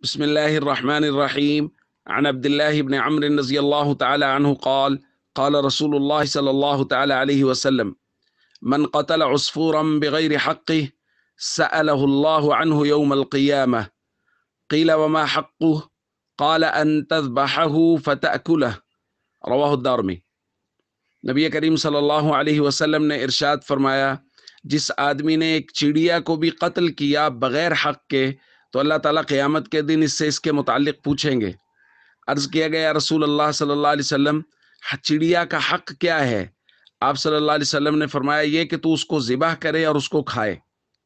بسم الله الرحمن الرحيم. عن عبد الله بن عمرو رضي الله تعالى عنه قال قال رسول الله صلى الله تعالى عليه وسلم من قتل عصفورا بغير حقه سأله الله عنه يوم القيامة قيل وما حقه قال أن تذبحه فتأكله رواه الدارمی۔ نبی کریم صلی اللہ علیہ وسلم نے ارشاد فرمایا، جس آدمی نے ایک چڑیا کو بھی قتل کیا بغیر حق کے تو اللہ تعالیٰ قیامت کے دن اس سے اس کے متعلق پوچھیں گے۔ عرض کیا گیا، رسول اللہ صلی اللہ علیہ وسلم چڑیا کا حق کیا ہے؟ آپ صلی اللہ علیہ وسلم نے فرمایا یہ کہ تو اس کو ذبح کرے اور اس کو کھائے۔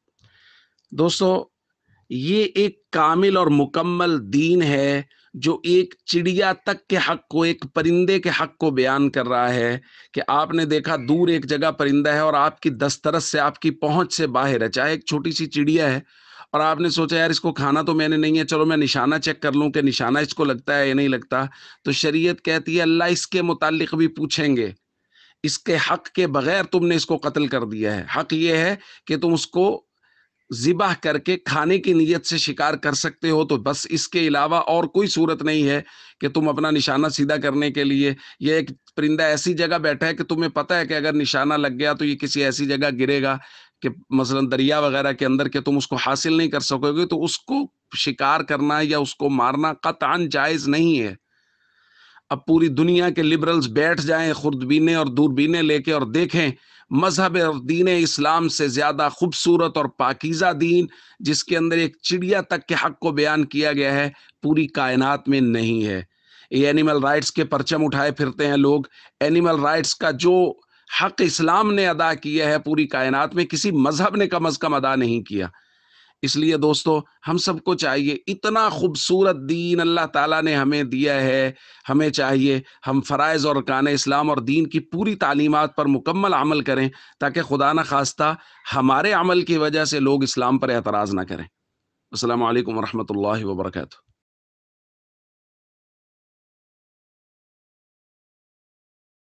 دوستو، یہ ایک کامل اور مکمل دین ہے جو ایک چڑیا تک کے حق کو، ایک پرندے کے حق کو بیان کر رہا ہے کہ آپ نے دیکھا دور ایک جگہ پرندہ ہے اور آپ کی دسترس سے، آپ کی پہنچ سے باہر ہے، چاہے ایک چھوٹی سی چڑیا ہے، اور آپ نے سوچا یار اس کو کھانا تو میں نے نہیں ہے، چلو میں نشانہ چیک کر لوں کہ نشانہ اس کو لگتا ہے یا نہیں لگتا، تو شریعت کہتی ہے اللہ اس کے متعلق بھی پوچھیں گے۔ اس کے حق کے بغیر تم نے اس کو قتل کر دیا ہے۔ حق یہ ہے کہ تم اس کو ذبح کر کے کھانے کی نیت سے شکار کر سکتے ہو، تو بس اس کے علاوہ اور کوئی صورت نہیں ہے کہ تم اپنا نشانہ سیدھا کرنے کے لیے، یہ ایک پرندہ ایسی جگہ بیٹھا ہے کہ تمہیں پتہ ہے کہ اگر نشانہ لگ گیا تو یہ کسی ایسی جگہ گرے گا کہ مثلا دریا وغیرہ کے اندر کہ تم اس کو حاصل نہیں کر سکو گے، تو اس کو شکار کرنا یا اس کو مارنا قطعاً جائز نہیں ہے۔ اب پوری دنیا کے لبرلز بیٹھ جائیں خوردبینیں اور دوربینیں لے کے اور دیکھیں مذہب اور دین اسلام سے زیادہ خوبصورت اور پاکیزہ دین جس کے اندر ایک چڑیا تک کے حق کو بیان کیا گیا ہے پوری کائنات میں نہیں ہے۔ یہ اینیمل رائٹس کے پرچم اٹھائے پھرتے ہیں لوگ، اینیمل رائٹس کا جو حق اسلام نے ادا کیا ہے پوری کائنات میں کسی مذہب نے کم از کم ادا نہیں کیا۔ اس لیے دوستو، ہم سب کو چاہیے، اتنا خوبصورت دین اللہ تعالیٰ نے ہمیں دیا ہے، ہمیں چاہیے ہم فرائض اور ارکان اسلام اور دین کی پوری تعلیمات پر مکمل عمل کریں تاکہ خدا نہ خواستہ ہمارے عمل کی وجہ سے لوگ اسلام پر اعتراض نہ کریں۔ السلام علیکم ورحمۃ اللہ وبرکاتہ۔